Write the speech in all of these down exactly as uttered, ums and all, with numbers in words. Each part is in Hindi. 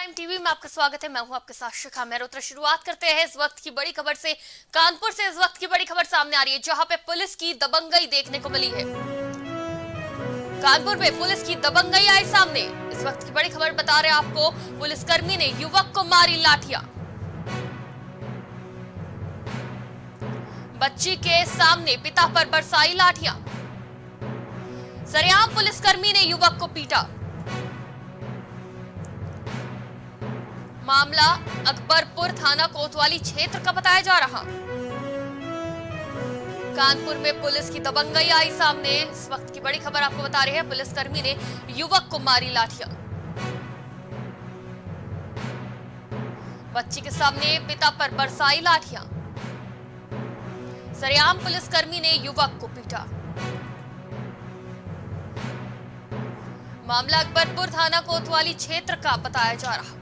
प्राइम टीवी में आपका स्वागत है। मैं हूं आपके साथ शिखा मेहरोत्रा। शुरुआत करते हैं इस वक्त की बड़ी खबर से। कानपुर से इस वक्त की बड़ी खबर सामने आ रही है, जहां पे पुलिस की दबंगई देखने को मिली है। कानपुर में पुलिस की दबंगई आई सामने। इस वक्त की बड़ी खबर बता रहे हैं आपको, पुलिसकर्मी ने युवक को मारी लाठियां। बच्ची के सामने पिता पर बरसाई लाठियां। सरेआम पुलिसकर्मी ने युवक को पीटा। मामला अकबरपुर थाना कोतवाली क्षेत्र का बताया जा रहा। कानपुर में पुलिस की दबंगई आई सामने। इस वक्त की बड़ी खबर आपको बता रही है, पुलिसकर्मी ने युवक को मारी लाठियां। बच्ची के सामने पिता पर बरसाई लाठियां। सरेआम पुलिसकर्मी ने युवक को पीटा। मामला अकबरपुर थाना कोतवाली क्षेत्र का बताया जा रहा।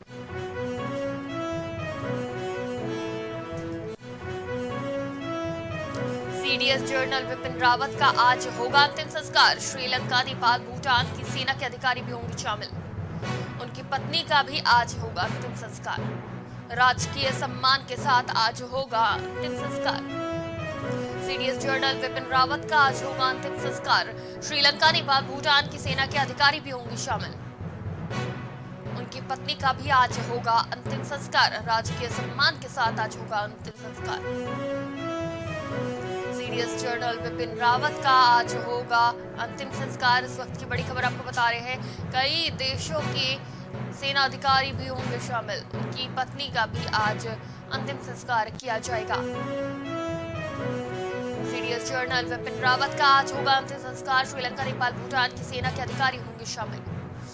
सीडीएस जनरल विपिन रावत का आज होगा अंतिम संस्कार। श्रीलंका, नेपाल, भूटान की सेना के अधिकारी भी होंगे शामिल। उनकी पत्नी का भी आज होगा अंतिम संस्कार। राजकीय सम्मान के साथ आज होगा अंतिम संस्कार। सीडीएस जनरल विपिन रावत का आज होगा अंतिम संस्कार। श्रीलंका, नेपाल, भूटान की सेना के अधिकारी भी होंगे शामिल। उनकी पत्नी का भी आज होगा अंतिम संस्कार। राजकीय सम्मान के साथ आज होगा अंतिम संस्कार। सीडीएस जनरल विपिन रावत का आज होगा अंतिम संस्कार। इस वक्त की बड़ी खबर आपको बता रहे हैं, कई देशों के सेना अधिकारी भी होंगे शामिल। उनकी पत्नी का भी आज अंतिम संस्कार किया जाएगा। सीडीएस जनरल विपिन रावत का आज होगा अंतिम संस्कार। श्रीलंका, नेपाल, भूटान की सेना के अधिकारी होंगे शामिल।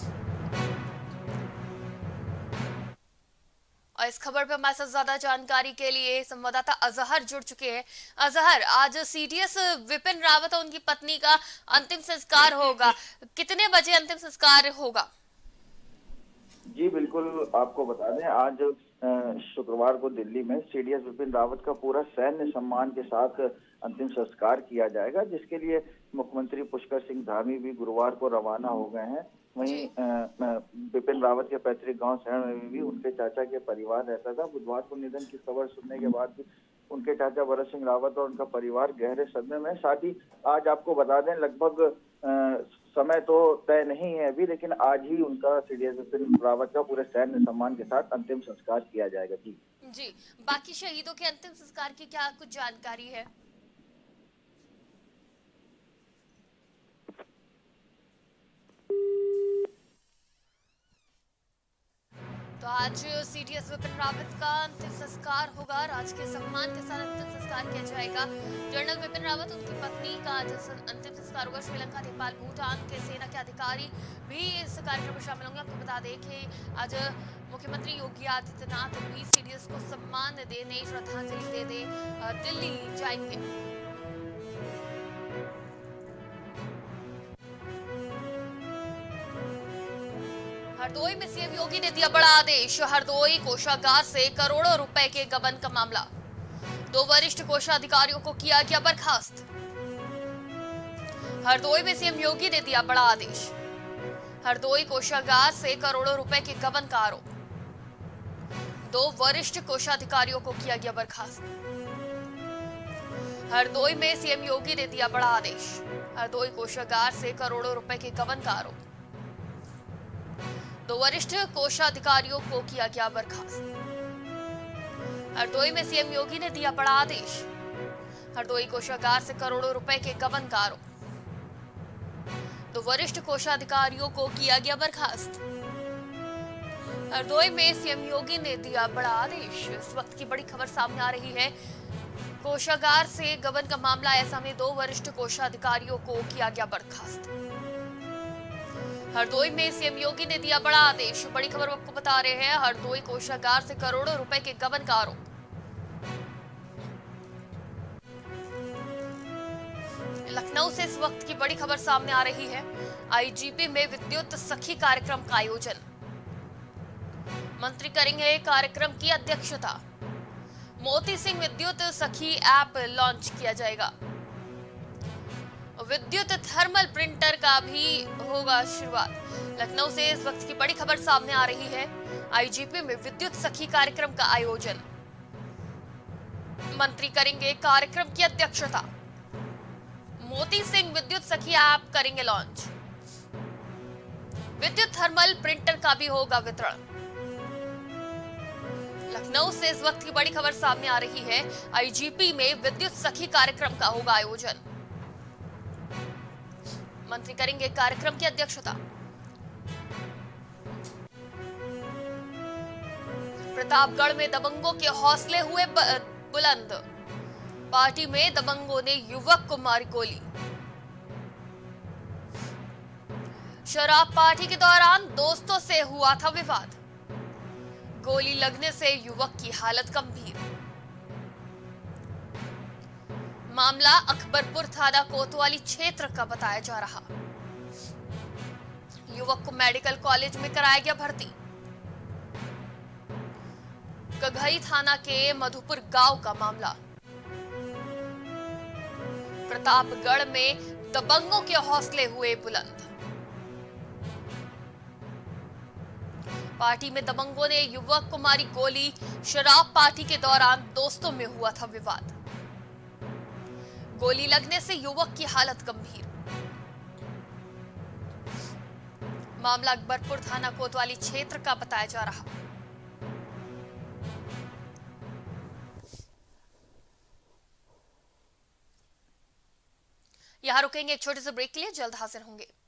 और इस खबर पर हमारे साथ ज्यादा जानकारी के लिए संवाददाता अजहर जुड़ चुके हैं। अजहर, आज सीडीएस विपिन रावत और उनकी पत्नी का अंतिम संस्कार होगा, कितने बजे अंतिम संस्कार होगा? जी बिल्कुल, आपको बता दें, आज शुक्रवार को दिल्ली में सीडीएस विपिन रावत का पूरा सैन्य सम्मान के साथ अंतिम संस्कार किया जाएगा, जिसके लिए मुख्यमंत्री पुष्कर सिंह धामी भी गुरुवार को रवाना हो गए हैं। वहीं विपिन रावत के पैतृक गांव शहर में भी उनके चाचा के परिवार रहता था। बुधवार को निधन की खबर सुनने के बाद भी उनके चाचा भरत सिंह रावत और उनका परिवार गहरे सदमे में। साथ ही आज आपको बता दें, लगभग समय तो तय नहीं है अभी, लेकिन आज ही उनका सीडीएस विपिन रावत का पूरे सैन्य सम्मान के साथ अंतिम संस्कार किया जाएगा। जी जी, बाकी शहीदों के अंतिम संस्कार की क्या कुछ जानकारी है? तो आज सीडीएस विपिन रावत का अंतिम संस्कार होगा। राजकीय सम्मान के साथ अंतिम संस्कार किया जाएगा। जनरल विपिन रावत, उनकी पत्नी का आज अंतिम संस्कार होगा। श्रीलंका, नेपाल, भूटान के सेना के अधिकारी भी इस कार्यक्रम में शामिल होंगे। आपको बता दें कि आज मुख्यमंत्री योगी आदित्यनाथ भी सीडीएस को सम्मान देने, श्रद्धांजलि देने दिल्ली जाएंगे। हरदोई में सीएम योगी ने दिया बड़ा आदेश। हरदोई कोषागार से करोड़ों रुपए के गबन का मामला। दो वरिष्ठ कोषाधिकारियों को किया गया बर्खास्त। हरदोई में सीएम योगी ने दिया बड़ा आदेश। हरदोई कोषागार से करोड़ों रुपए के गबन का आरोप। दो वरिष्ठ कोषाधिकारियों को किया गया बर्खास्त। हरदोई में सीएम योगी ने दिया बड़ा आदेश। हरदोई कोषागार से करोड़ों रुपए के गबन का आरोप। दो वरिष्ठ कोषाधिकारियों को किया गया बर्खास्त। हरदोई में सीएम योगी ने दिया बड़ा आदेश। हरदोई कोषागार से करोड़ों रुपए के गबन का आरोप। दो वरिष्ठ कोषाधिकारियों को किया गया बर्खास्त। हरदोई में सीएम योगी ने दिया बड़ा आदेश। इस वक्त की बड़ी खबर सामने आ रही है, कोषागार से गबन का मामला। ऐसा में दो वरिष्ठ कोषाधिकारियों को किया गया बर्खास्त। हरदोई में सीएम योगी ने दिया बड़ा आदेश। बड़ी खबर आपको बता रहे हैं, हरदोई कोषागार से करोड़ों रुपए के गबन का आरोप। लखनऊ से इस वक्त की बड़ी खबर सामने आ रही है, आईजीपी में विद्युत सखी कार्यक्रम का आयोजन। मंत्री करेंगे कार्यक्रम की अध्यक्षता। मोती सिंह विद्युत सखी ऐप लॉन्च किया जाएगा। विद्युत थर्मल प्रिंटर का भी होगा शुरुआत। लखनऊ से इस वक्त की बड़ी खबर सामने आ रही है। आईजीपी में विद्युत सखी कार्यक्रम का आयोजन, मंत्री करेंगे कार्यक्रम की अध्यक्षता। मोती सिंह विद्युत सखी ऐप करेंगे लॉन्च। विद्युत थर्मल प्रिंटर का भी होगा वितरण। लखनऊ से इस वक्त की बड़ी खबर सामने आ रही है। आईजीपी में विद्युत सखी कार्यक्रम का होगा आयोजन, मंत्री करेंगे कार्यक्रम की अध्यक्षता। प्रतापगढ़ में दबंगों के हौसले हुए बुलंद। पार्टी में दबंगों ने युवक को मारी गोली। शराब पार्टी के दौरान दोस्तों से हुआ था विवाद। गोली लगने से युवक की हालत गंभीर। मामला अकबरपुर थाना कोतवाली क्षेत्र का बताया जा रहा। युवक को मेडिकल कॉलेज में कराया गया भर्ती। कघई थाना के मधुपुर गांव का मामला। प्रतापगढ़ में दबंगों के हौसले हुए बुलंद। पार्टी में दबंगों ने युवक को मारी गोली। शराब पार्टी के दौरान दोस्तों में हुआ था विवाद। गोली लगने से युवक की हालत गंभीर। मामला अकबरपुर थाना कोतवाली क्षेत्र का बताया जा रहा। यहां रुकेंगे एक छोटे से ब्रेक के लिए, जल्द हाजिर होंगे।